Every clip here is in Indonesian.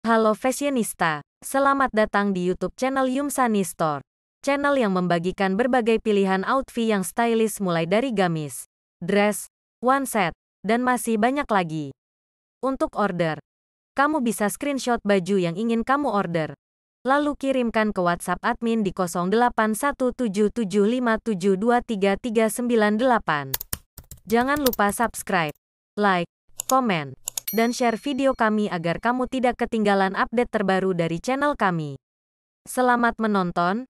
Halo fashionista, selamat datang di YouTube channel Yumsani Store. Channel yang membagikan berbagai pilihan outfit yang stylish mulai dari gamis, dress, one set, dan masih banyak lagi. Untuk order, kamu bisa screenshot baju yang ingin kamu order. Lalu kirimkan ke WhatsApp admin di 081775723398. Jangan lupa subscribe, like, komen, dan share video kami agar kamu tidak ketinggalan update terbaru dari channel kami. Selamat menonton!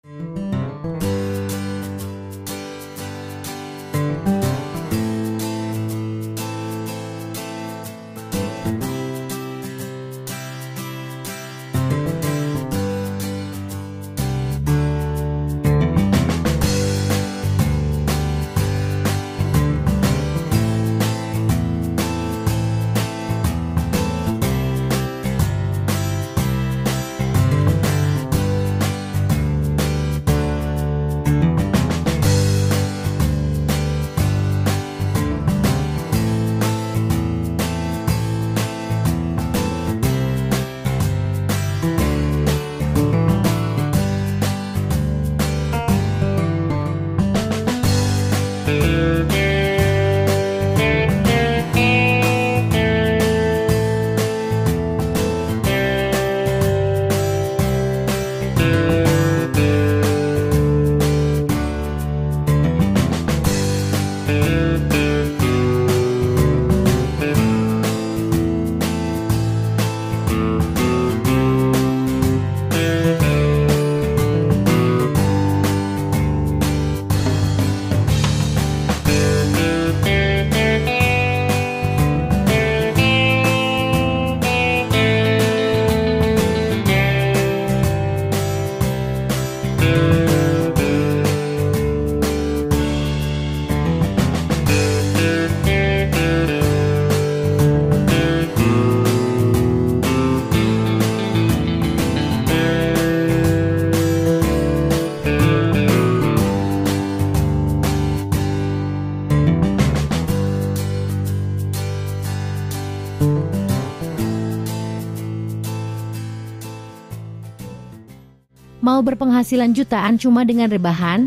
Mau berpenghasilan jutaan cuma dengan rebahan?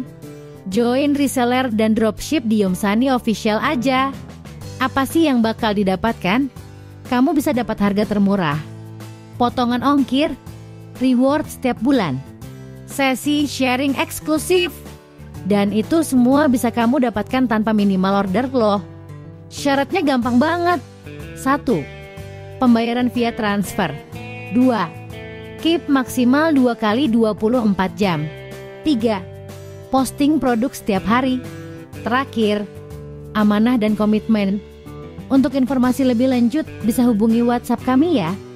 Join reseller dan dropship di Yumsani Official aja. Apa sih yang bakal didapatkan? Kamu bisa dapat harga termurah, potongan ongkir, reward setiap bulan, sesi sharing eksklusif, dan itu semua bisa kamu dapatkan tanpa minimal order loh. Syaratnya gampang banget. 1. Pembayaran via transfer. 2. Keep maksimal 2 kali 24 jam. 3. Posting produk setiap hari. Terakhir, amanah dan komitmen. Untuk informasi lebih lanjut bisa hubungi WhatsApp kami ya.